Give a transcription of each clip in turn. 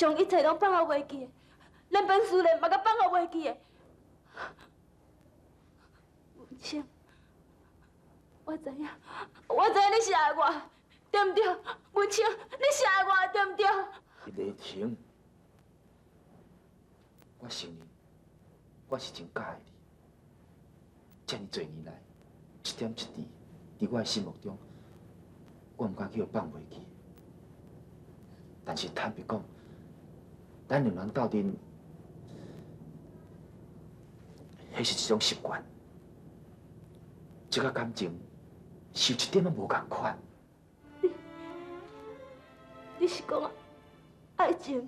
将一切拢放互袂记的，连本事咧嘛甲放互袂记的。文清，我知影你是爱我，对唔对？文清，你是爱我，对唔对？ 丽婷，我承认，我是真介意你。这么多年来，一点一滴，伫我的心目中，我唔敢叫放袂记。但是坦白讲，咱两人斗阵，迄是一种习惯。这个感情是一点仔无共款。 你是讲爱情？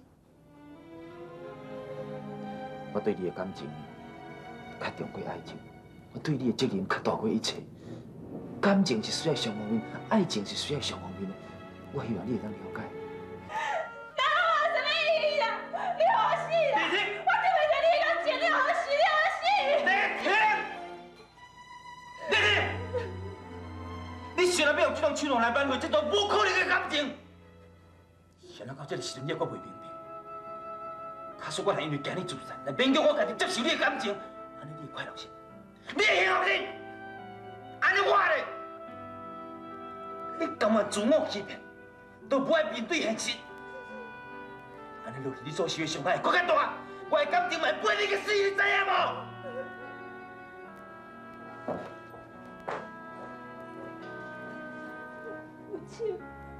我对你的感情较重过爱情，我对你的责任较大过一切。感情是需要双方面，爱情是需要双方面的。我希望你会当了解。 那我什么意义啊？你好死啦！我对不起你的感情，你好死，你好死！ 丽婷，你想要用这种手段来挽回这段无可能的感情？想到到这个时阵，你还阁未明白。假使我若因为惊你自杀，来勉强我家己接受你的感情，安尼你会快乐些？你会幸福些？安尼我咧，你甘愿自我欺骗，都不爱面对现实。安尼落去，你所受的伤害更加大，我的感情嘛会陪你去死，你知影无？ 母亲，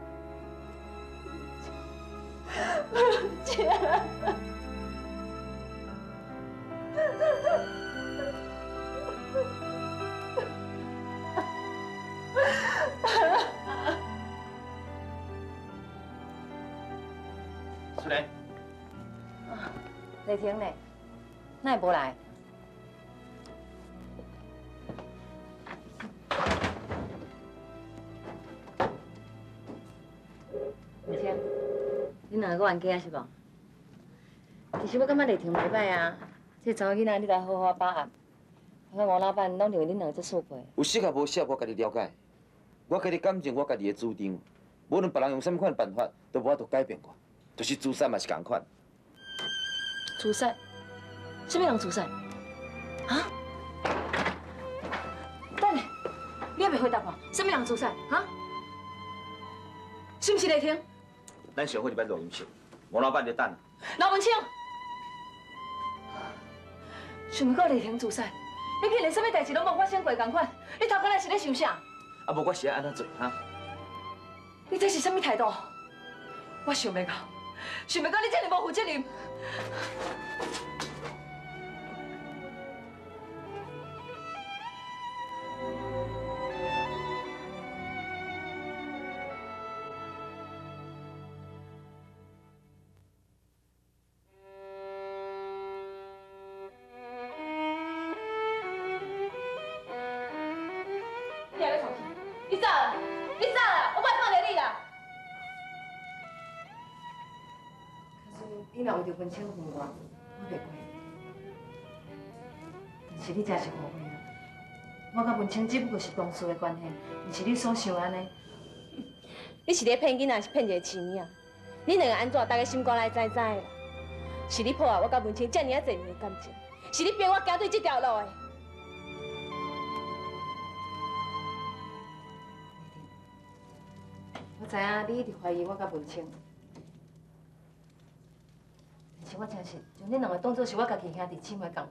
母亲。 苏莲， 丽婷呢？哪会无来？丽婷，你两个冤家是无？其实我感觉丽婷袂歹啊，这查某囡仔你来好好把握。我甲王老板拢认为恁两个做速配。 有适合无适合，我家己了解。我家己感情，我家己的主张。无论别人用什么款办法，都无法度改变我。就是自杀嘛是同款。 自杀？什么人自杀？啊？等下，你还袂回答我，什么人自杀？啊？是不是丽婷？ 咱上好入摆录音室，王老板在等。 老文清，想要到丽婷自杀，你竟然什么代志拢无发生过同款，你头壳内是咧想啥？ 啊，无我是爱安怎做哈？ 你这是什么态度？我想袂到，想袂到你这么无负责任。 你走了，你走了，我不看着你啦。 可是你若为着文清恨我，我袂怪。但是你真是误会了，我甲文清只不过是同事的关系，不是你所想安尼。 你是咧骗囡仔，是骗一个饲命？你两个安怎，大家心肝内知知啦。是你破坏我甲文清遮尔啊侪年的感情，是你逼我行对这条路的。 我知影你一直怀疑我甲文清，但是我真是将恁两个当作是我家己兄弟姊妹同款。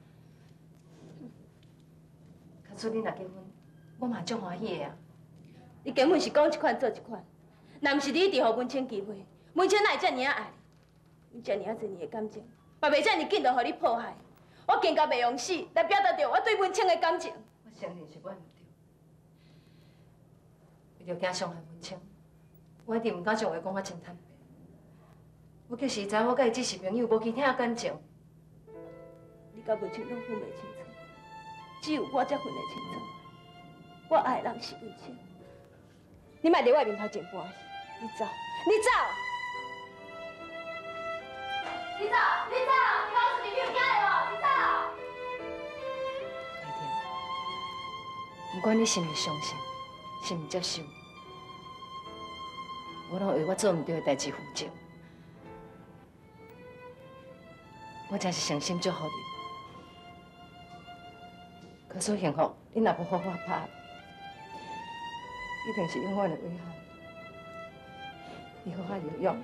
可是恁若结婚，我嘛足欢喜的啊！ 你根本是讲一款做一款，若不是你一直予文清机会，文清哪会遮尔啊爱你？你遮尔啊侪年的感情，嘛袂遮尔紧就予你破坏。我更加袂用死来表达着我对文清的感情。 我承认是我唔对，为着惊伤害文清。我一定唔敢将话讲啊真坦白。我就是知我甲伊只是朋友，无其他感情。 你甲文清拢分袂清楚，只有我才分得清楚。我爱的人是文清。你莫伫我面头前搬戏，你走，你走，你走，你走，你讲是朋友惊的无？你走。 丽婷，不管你是毋是相信，是毋接受。我拢为我做唔对的代志负责。 我真是诚心祝福你。可是幸福，你若不好好拍，一定是永远的遗憾。你好好游泳。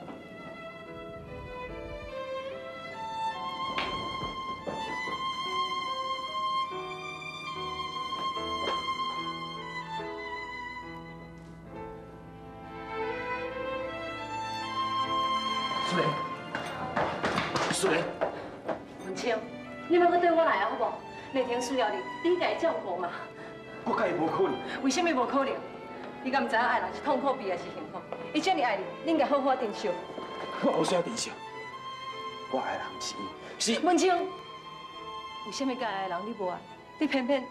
苏莲，苏莲， 文清，你莫搁对我来啊，好不好？那天需要你，你应该照顾嘛。 我甲伊无可能。 为什么无可能？你敢唔知影爱人是痛苦比还是幸福？伊这么爱你，你应该好好珍惜。 我无需要珍惜，我爱的人是文清，为什么甲爱的人你无爱？你偏偏，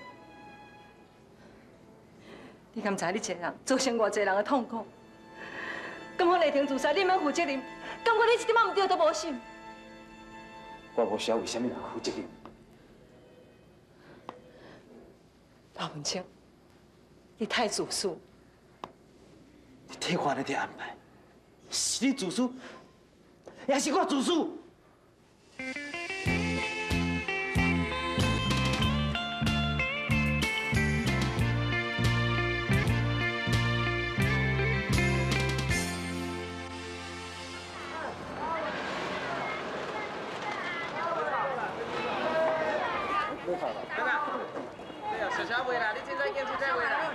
你敢知你一个人造成偌济人的痛苦？敢我雷霆自杀，你免负责任？感觉你一点仔唔对都无心。 我无需要为什么人负责任。 老文清，你太自私。 你替我咧伫安排，是你自私，也是我自私。 小小妹啦，你凊彩见凊彩话啦。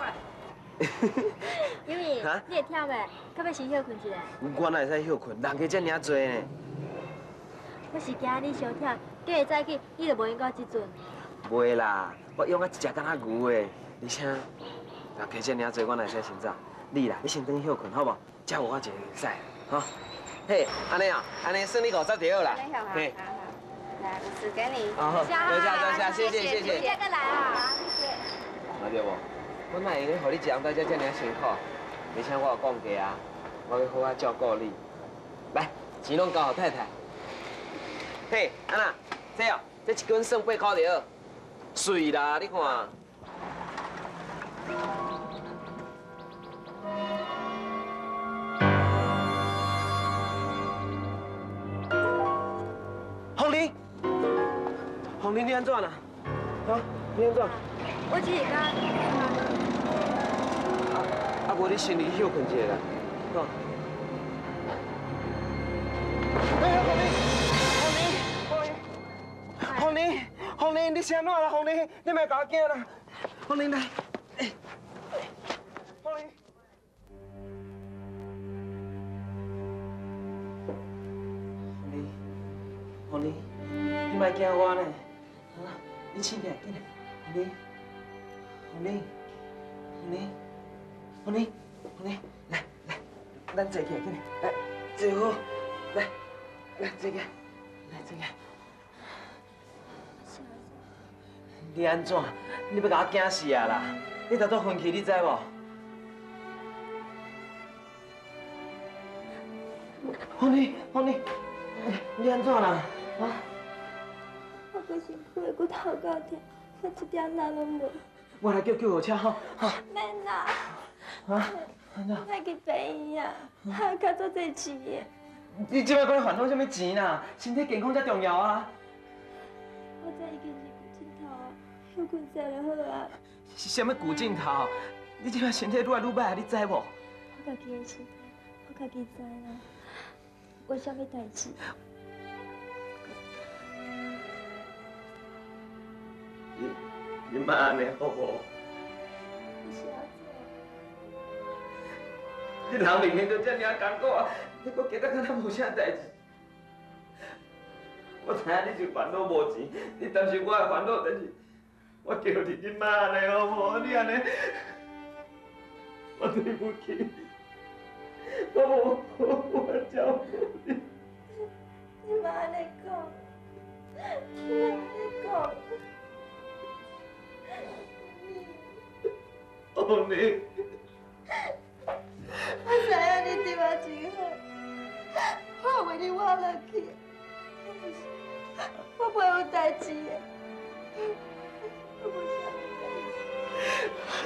因为你会忝诶，到尾先休困一下。 我哪会使休困？人家遮尔多呢。 我是惊你伤忝，今日早起你就无用到即阵。 袂啦，我用啊一只敢若牛诶，而且人家遮尔多，我哪会使先走？你啦，你先等休困好无？才有我一个使，吼。嘿，安尼啊，安尼算你50条啦。 嘿，来50给你。 哦，多谢，谢谢。 第二个来啊，谢谢。 看到无？我哪会咧，互你一人在遮尔辛苦？而且我有讲过啊，我要好好照顾你。来，钱拢交互太太。嘿，安娜，这哦，这一根算8块条，水啦，你看。红玲，你安怎啦？啊，你安怎？ 我只是甲。 无你先去休困一下啦，吼。红玲，你是安怎啦？红玲，你莫甲我惊啦。红玲来，红玲。红玲，你莫惊我呢。啊，你醒起来，紧来，红玲，来，咱坐起来，紧来，来，坐好，来，坐起来，坐起来。你安怎？你要甲我惊死啊啦！你头拄昏去，你知无？红玲，你安怎啦？啊？ 我个身躯的骨头到痛，我一点力拢无。 我来叫救护车吼。 免啦。 啊？安怎？ 爱去病院啊，还有较多济钱的。 你即摆搁咧烦恼什么钱啦？身体健康才重要啊！ 我这已经是骨枕头啊，休困一下就好啊。 是什么骨镜头？你即摆身体愈来愈歹，你知无？ 我家己的身体，我家己知啦。我啥物代志？ 你莫安尼好无？ 我是安怎？ 你人明明就遮尔艰苦啊，你搁加得敢若无啥代志。我知影你是烦恼无钱，你担心我的烦恼，但是我叫你莫安尼好无？你安尼，我对不起，我照顾你。 你莫安尼讲，你莫安尼讲。 红玲， 我知影你对我真好，我为你活落去，我袂有代志的，我无啥代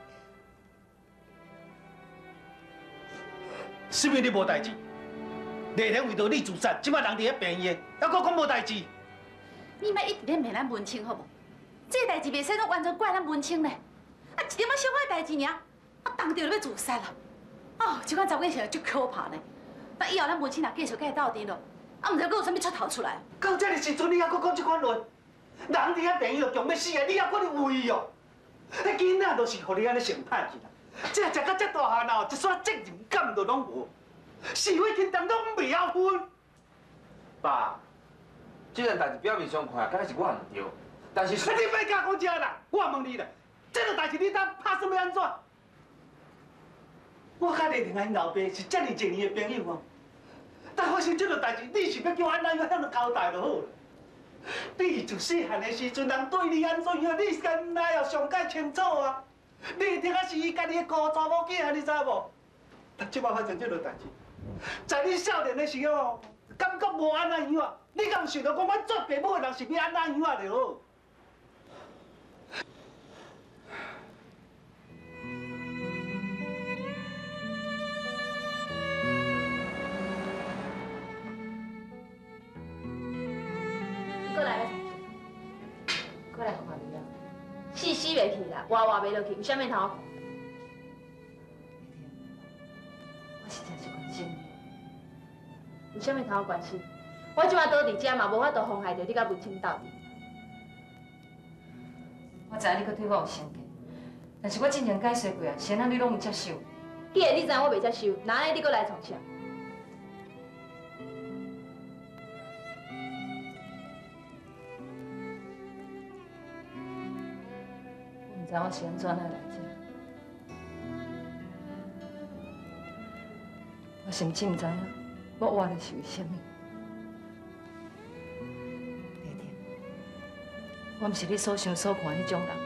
是因为你无代志， 丽玲为着你自杀，即摆人伫咧病院，还佫讲无代志。 你莫一直咧骂咱文清好无？这代志袂使拢完全怪咱文清咧，啊一点仔小可代志尔，啊当着就要自杀啦！哦，这款查某囝实在足可怕呢。那以后咱文清若继续甲伊斗阵咯，啊，毋知佫有啥物出头出来。 到这个时阵，你还佫讲这款话？人伫咧病院就强要死啊！你还佫咧为哦？迄囡仔都是互你安尼伤歹去啦。这食到这大汉哦，一丝责任感都拢无，是非轻重拢袂晓分。 爸，这件代志表面上看，敢若是我唔对，但是你别甲我讲啦，我问你啦，这个代志你当拍算要安怎？我甲丽玲因老爸是遮尔情义的朋友哦，但发生这个代志，你是要叫安怎样向你交代就好了。你自细汉的时阵，人对你安怎样，你先来要上解清楚啊！你听啊是伊家己的孤查某囝，你知无？但即摆发生这个代志，在你少年的时候，感觉无安怎样啊？你敢想到讲我做爸母的人是要安怎样啊就好？ 过来咧， 过来看你啊！ 死死袂去啦，活活袂落去，有啥物通看？ 我是真是关心你。 有啥物通关心？我即摆倒伫遮嘛，无法度妨害到你甲文清斗阵。 我知影你搁对我有成见，但是我真正解释过啊，先生你拢唔接受。 既然你知影我袂接受，哪会你搁来创啥？ 我唔知我是安怎来这，我甚至唔知影我活的是为什么。丽婷，我唔是你所想所看迄种人。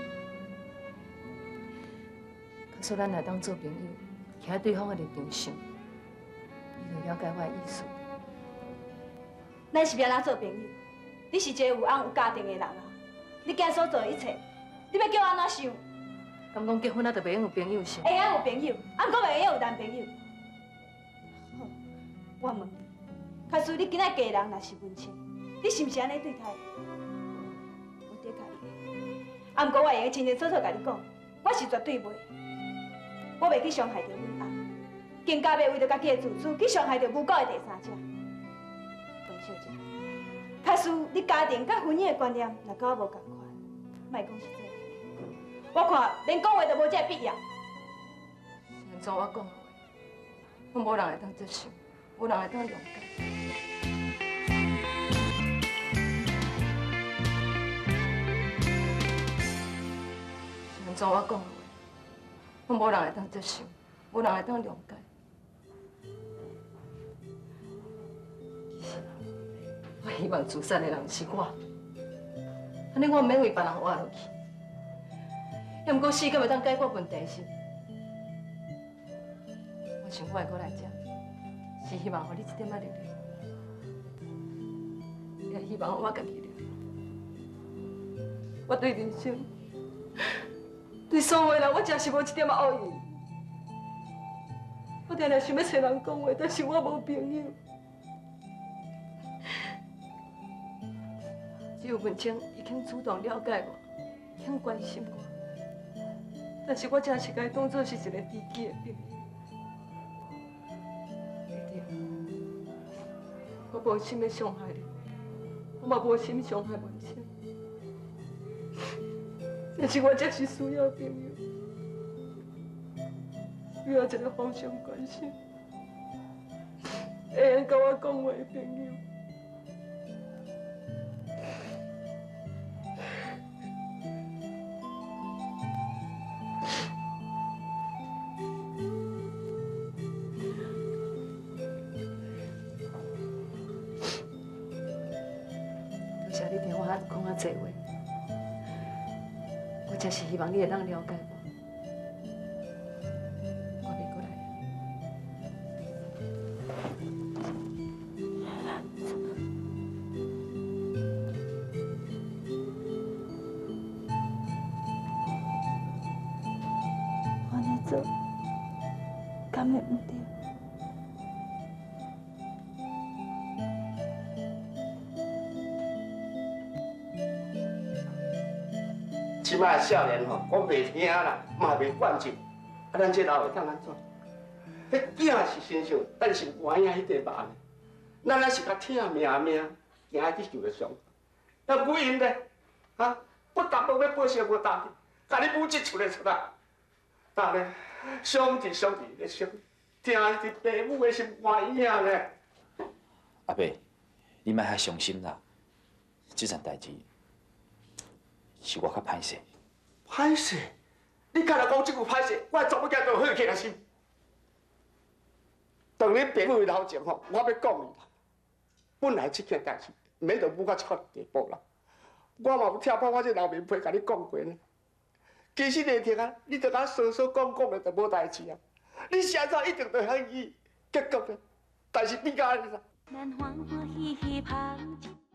假说咱来当做朋友，徛对方的立场想，你就了解我的意思。 咱是要安怎做朋友？你是一个有翁有家庭的人啊！你今所做的一切，你要叫我安怎想？ 敢讲结婚啊，就袂用有朋友想？ 会晓有朋友，啊，毋过袂晓有男朋友。好，我问你，假使你今仔嫁的人若是文清，你是毋是安尼对待？我得甲你，啊，毋过我会用清清楚楚甲你讲，我是绝对袂，我袂去伤害到阮翁，更加袂为着家己的自尊去伤害到母狗的第三者。文小姐，假使你家庭甲婚姻的观念若甲我无共款，莫讲是这。我看连讲话都无这个必要。 按照我讲的话，我无人会当接受，无人会当谅解。按照我讲的话，我无人会当接受，无人会当谅解。其实，我希望自杀的人是我，安尼我唔免为别人活落去。要毋过死，敢会当解决问题是？我想我会过来这，是希望予你一点仔力量，也希望我家己力量。我对人生，对所有人，我真是无一点仔恶意。我常常想要找人讲话，但是我无朋友。只有文清，伊肯主动了解我，肯关心我。但是我真是该当作是一个知己的朋友。丽婷，我无心要伤害你，我嘛无心伤害文清。但是我真是需要朋友，需要一个互相关心、会晓甲我讲话的朋友。多谢你听我讲啊多话，我真是希望你会当了解我。我袂过来。 我安尼做，敢会唔对？ 即摆少年吼，我袂听啦，嘛袂惯就，啊，咱这老会当安怎？迄囝是身上，但是外影迄块肉呢？咱若是甲疼命，行去受着伤。那母因呢？啊，我逐步要报仇无答应，甲你母亲出来出来。但呢，伤伫咧伤，听伫爸母的心外影呢。 阿伯，你莫遐伤心啦，这件代志是我较歹势。 歹势？你敢若讲这句歹势，我怎么叫做好起来心？当恁爸母头前吼，我要讲你啦。本来这件代志免到母到这款地步啦，我嘛有听破我这老面皮甲你讲过呢。其实你听啊，你着甲说讲的就无代志啊。你现在一定着向伊结局呢，但是变甲安尼啦。